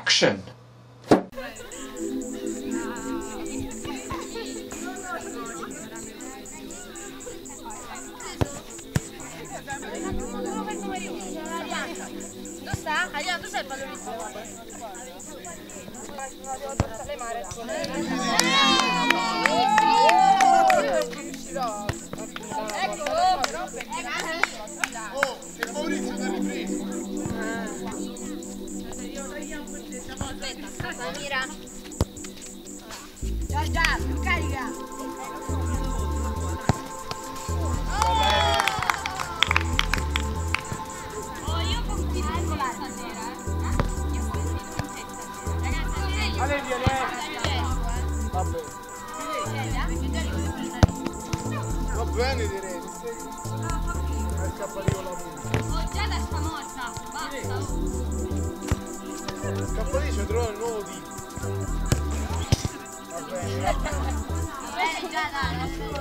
Action! Dove sta? Adriano, tu sei il pallonista? Oh, e Maurizio ti ha ripreso. Aspetta, Samira. Già, carica. Oh, io continuo con la stasera. Io continuo con te stasera. Ragazzi, Ale, vieni. Va bene direi. È scappato la punta. oh, già da sta morta. Basta. Scappati ci trovo il nuovo tipo. Va bene. Già dai,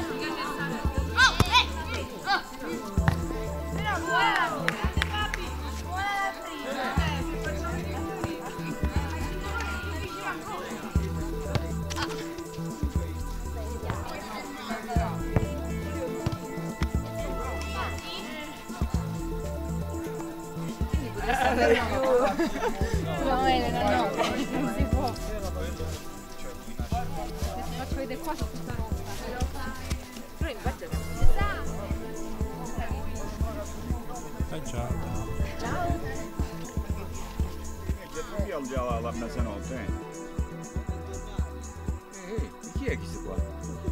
però buona, papi, buona la prima. No, Elena, no, non si può. Ti faccio vedere qua su tutta roba. Però in parte Ciao. ciao. Io già la mezzanotte. Chi è questo qua?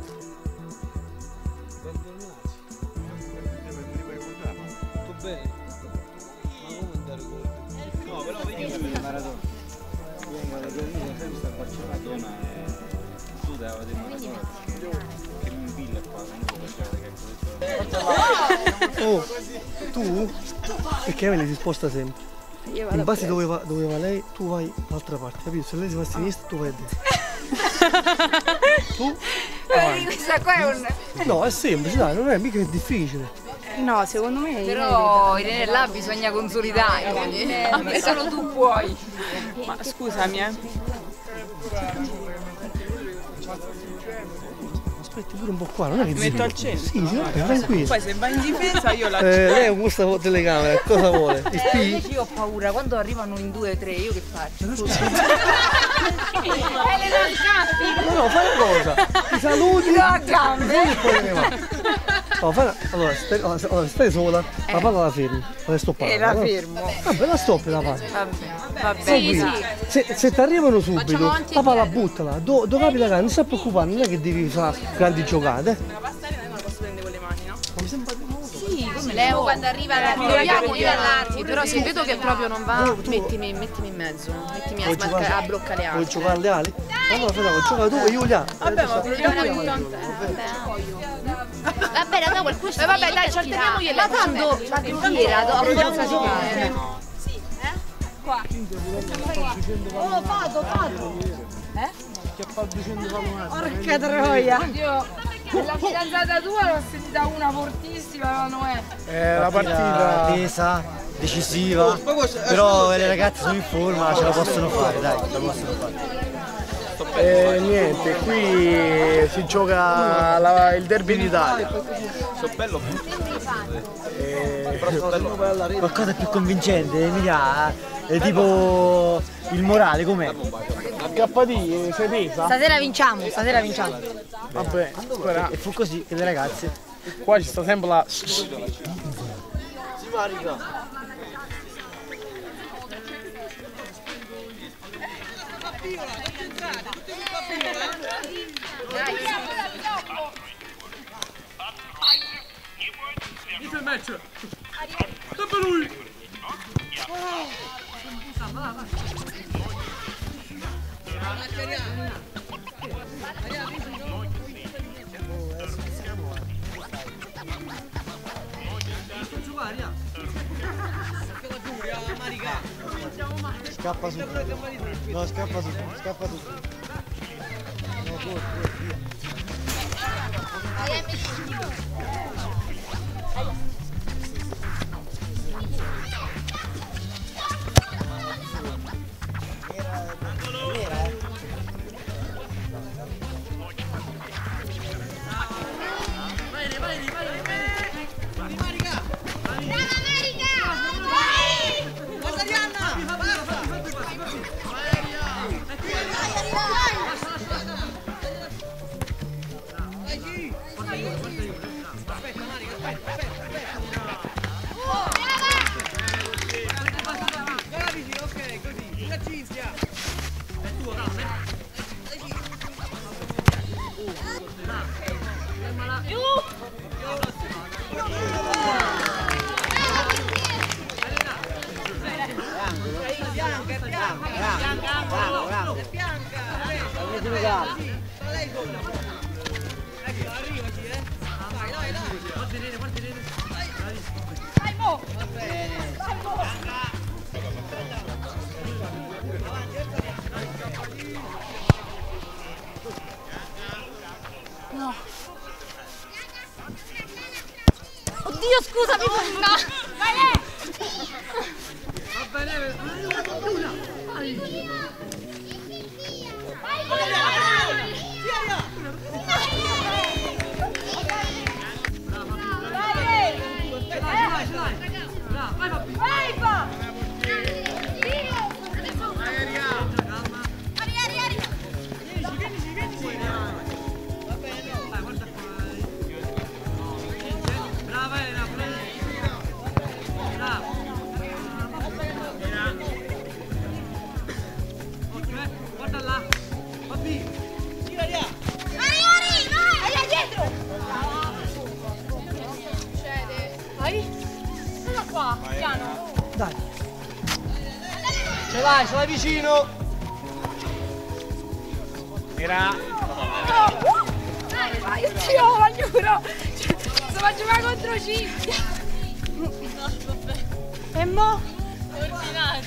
Tutto bene? Ma come andare con? No, però vedi che maratona. Vengo da Torino, sempre sta Barcellona e tu devi vedere maratona perché non villa qua, non lo Oh, tu? Perché lei si sposta sempre. In base dove va lei, tu vai dall'altra parte, capito? Se lei si va a sinistra, tu vai a destra. Tu? Questa qua è un... No, è semplice, dai, non è mica difficile. No, secondo me... Però Irene là bisogna consolidare, quindi solo tu puoi. Ma scusami, Aspetti pure un po' qua, non è che Mi metto al zitto. centro. Sì, vabbè, tranquillo. Poi se va in difesa io la... Lei con questa telecamera, cosa vuole? Ti spingi? Invece io ho paura, quando arrivano in 2 o 3 io che faccio? No, no, fai una cosa, ti saluti a gambe. e poi te ne vai. No, allora, stai sola, la palla la fermi, la stoppare. La fermo. Vabbè, la stoppi la palla. Vabbè. Tranquilla. Se ti arrivano subito, la palla buttala. Dove capita che non sta preoccupare, non è che devi fare grandi giocate. La pasta non la posso prendere con le mani, no? Ma mi sembra di nuovo. Leo quando arriva la ritroviamo io all'arti, però se vedo che proprio non va, mettimi in mezzo, mettimi a bloccare le Vuoi ali. giocare alle ali? Allora fai da giocare tu e io là. Vabbè, ma proviamo intanto. Va bene, allora quel vabbè dai, ci alternamo io e lei. Ma tanto la tira, ho forza di fare. Qua. Oh, vado. Che fa 200 pallonate. Porca troia. Io, la fidanzata tua l'ho sentita una fortissima, ma non è. La partita tesa, decisiva, però le ragazze sono in forma, ce la possono fare, dai, ce la possono fare. niente, qui si gioca il derby d'Italia. Sono bello. Qualcosa più convincente, Emilia, è tipo il morale, com'è? KD, sei tesa? Stasera vinciamo. Vabbè, spera. E fu così che le ragazze... Qua ci sta sempre la... Inizia il match! Sempre lui! Scappa su. No, scappa su. No, corri, via. No. Oddio, scusami, no. Vai lei. Va bene. Dai. Ce l'hai vicino. Mira. Vai, oddio, voglio sto facendo contro Cinzia. E mo? Ordinate.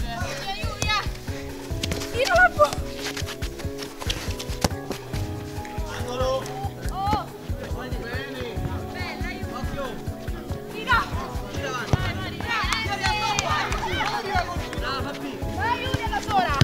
Io non la posso. Oh. Tira. Vai Giulia da sola.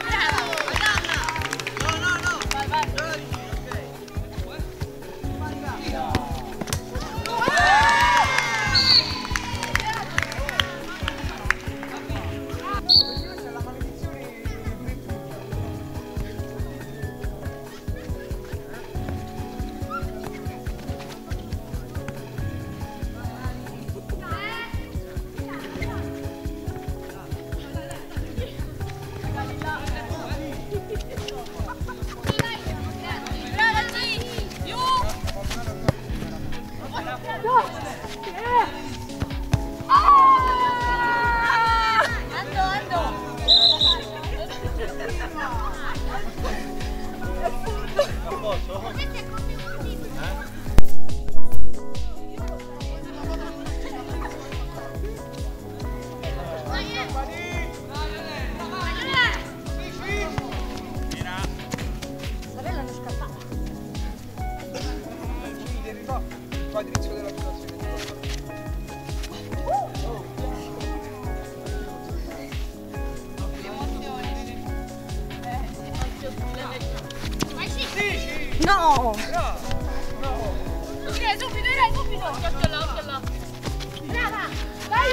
No! Direi subito, direi subito! Occhio là, occhio là! Brava! Vai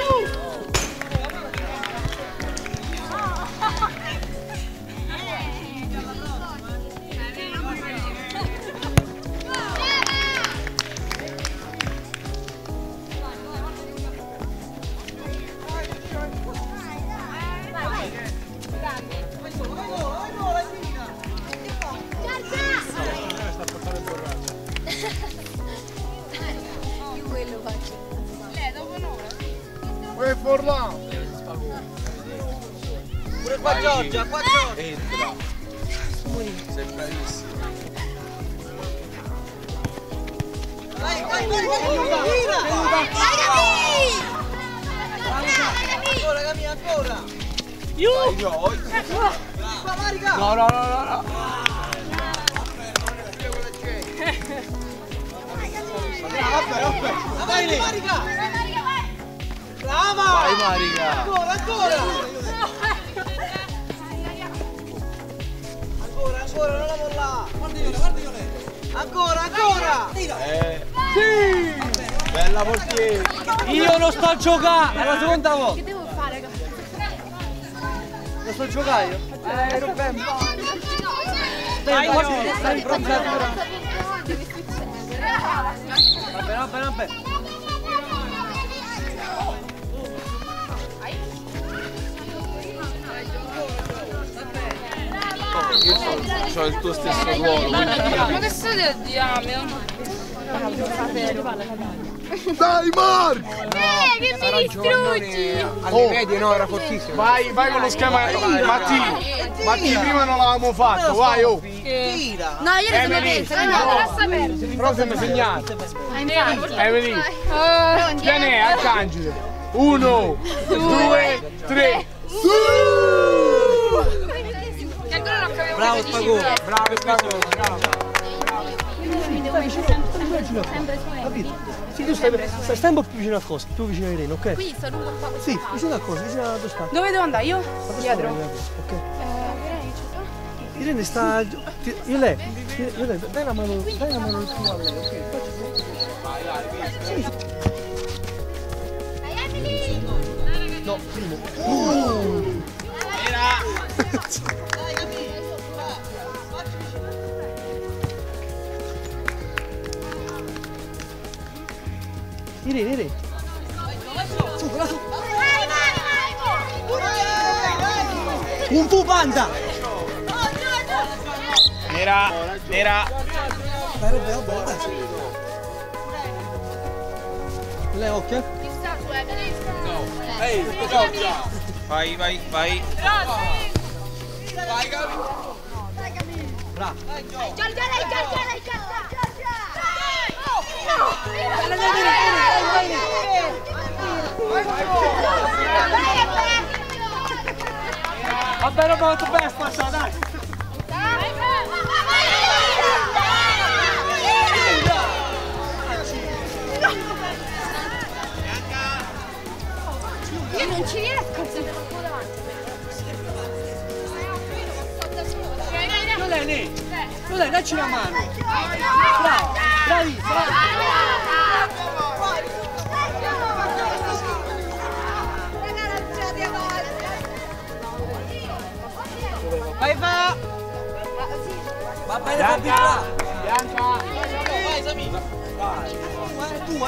Forlán! Pure qua Giorgia, qua Giorgia! Entra. Sei bravissimo. Vai, tira! Ancora, Camilla, ancora! Qua, Marica! No. Vabbè! Avanti, Marica! Brava! Vai Marica! Ancora! Ancora, non la mollare! Ancora! Sì! Bella portiere! Io non sto a giocare! È la seconda volta! Che devo fare? Non sto a giocare io? Ero ben! Stai improntato! Vabbè! C'ho il tuo stesso ruolo. Ma che state a diamine? Dai Mark! Che mi distruggi! Alle medie no, era fortissimo. Vai con lo schema. Matti, prima non l'avevamo fatto, vai oh! No, io ne sono pensa, Lascia perdere. Però siamo segnati. Emily. Vieni, arcangelo. 1, 2, 3. Che ancora non capivo. Bravo Spagone. Bravo, bravo. Capito? Sì, tu stai un po' più vicino a cosa, più vicino a Irene, ok? Qui sto lungo qua. Sì, vicino a cosa, vicino a dove sta. Dove devo andare io? Dietro. Ok. Irene sta. Io lei, dai una mano più a lei, ok? Sì. No, primo. Irene. Su, là su. Un fu panda. Nera. Dai, vabbè, dai. Lei occhio. Ehi, vai. Vai, Gabi. Bravo. Vabbè, non molto bene, spaccia, dai. Io non ci riesco a Non lei, dacci una mano. Bravo, bravissimo. Vai va! Va bene Fabio! Bianca! Vai Sami! Vai! Tu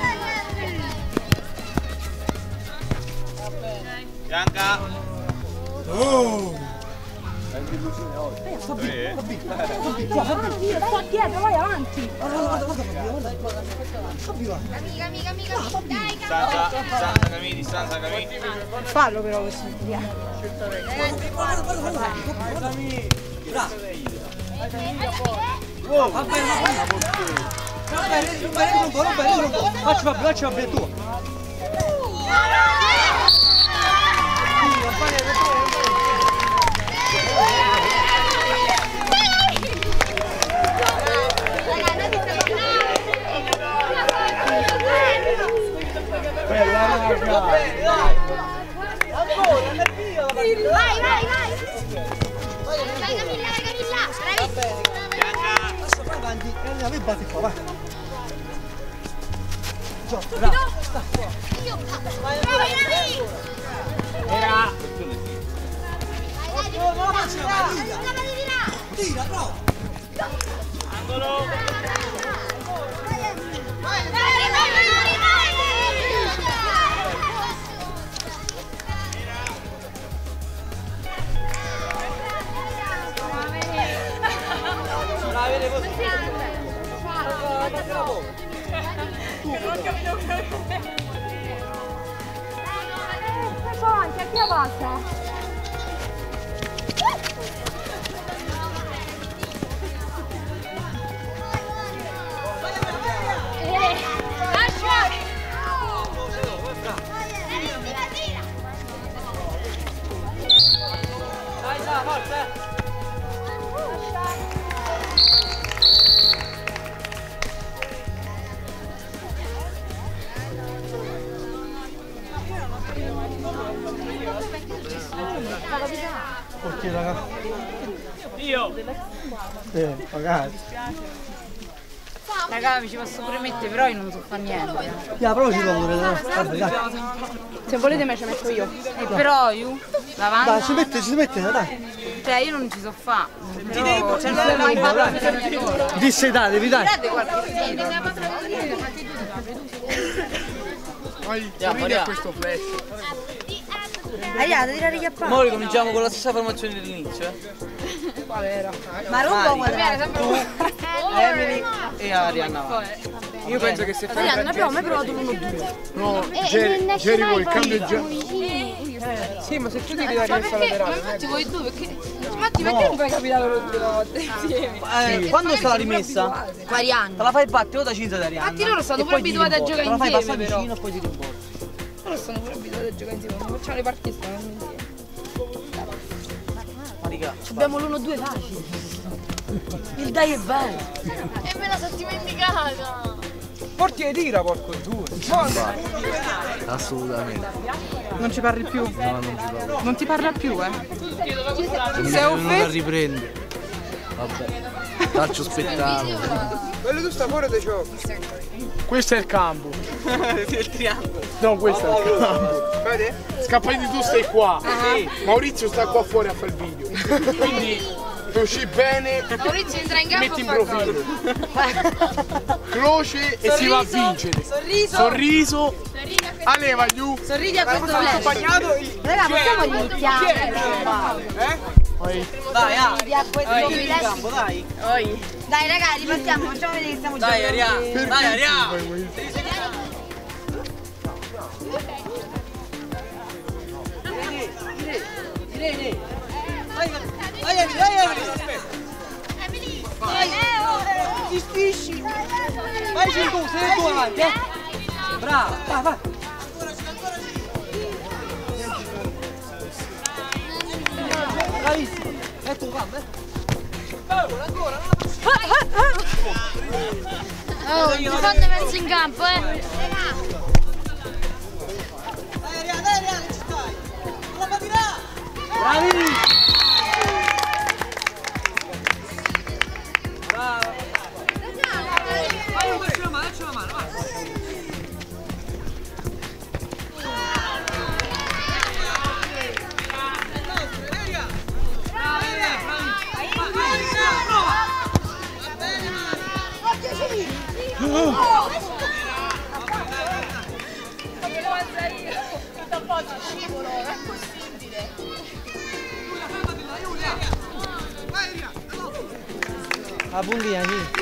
Bianca. Io sto dietro, vai avanti. Amica. Dai, Distanza, Camini. fallo però questo. Va bene! Facci Fabio tu! Bella raga! Vai! Vai Camilla, bravissima! Passa vai avanti e andiamo e batti qua, vai. Tira, bravo! Angolo. Avanti, a chi avanza? Portiere, raga. Io. Ragazzi. Raga, mi ci posso pure mettere, però io non so fare niente. Provaci pure, vabbè, dai. Se volete me ci metto io. Però io, davanti. Dai, ci mette, dai. Cioè io non ci so fare. Però cioè, non l'ho mai fatto. Disse dai, devi dare. Guardate qualche Vai, a questo flash. Aiate, tirare gli appalti. Ora ricominciamo con la stessa formazione dell'inizio, Qual era? Ma rompo qual era? Emily e Arianna. Io penso che se fai Arianna, non abbiamo mai provato l'1-2. no, Gerico il cambio è già. Sì, ma se tu devi dare questa laterale. Infatti voi due perché. Matti, perché non fai capitare loro due volte insieme? Quando sta la rimessa? Arianna. Te la fai battere o da Cinzia da Arianna. Matti, loro stanno e pure poi ti abituati a rimborsi. giocare Te la fai insieme, passare però. vicino e poi ti rimborsi. Loro stanno pure abituati a giocare insieme. Quando facciamo le partite stanno insieme. Ma raga, Abbiamo l'1-2 facile. Il dai è bello. E me la sono dimenticata. Porti e tira, porco due. assolutamente. Non ci parli più? No, non ci parlo. Non ti parla più, eh? Sei offeso? Riprende. Vabbè. Calcio spettacolo. Quello tu sta fuori da ciò. Questo è il campo. Il triangolo. No, questo è il campo. Vedi? Scappati tu stai qua. Maurizio sta qua fuori a fare il video. Quindi per uscire bene Maurizio entra in campo metti in e fa gol. profilo. Croce e si va a vincere. Sorriso. Aleva giù. Sorridi a questo flash. Bagnato. Raga, possiamo iniziare? Dai, Sorridi a questo flash. campo, dai. Dai raga, ripartiamo, facciamo vedere che stiamo giocando. Dai, Arià. Dai, Arià. Vai, ti spisci. Vai, sei tu avanti, eh. Bravo, vai. Bravissimo. Ecco qua, ancora. Oh, ti fanno mezzo in campo, Dai, Arià, che ci stai. Non la patirà. Bravissimo. Dacci una mano, vai. La puntina, sì.